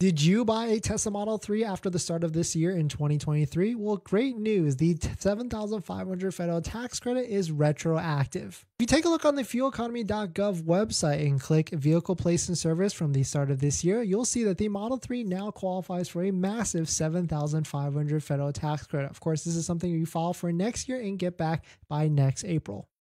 Did you buy a Tesla Model 3 after the start of this year in 2023? Well, great news. The $7,500 federal tax credit is retroactive. If you take a look on the fueleconomy.gov website and click Vehicle Placed in Service from the start of this year, you'll see that the Model 3 now qualifies for a massive $7,500 federal tax credit. Of course, this is something you file for next year and get back by next April.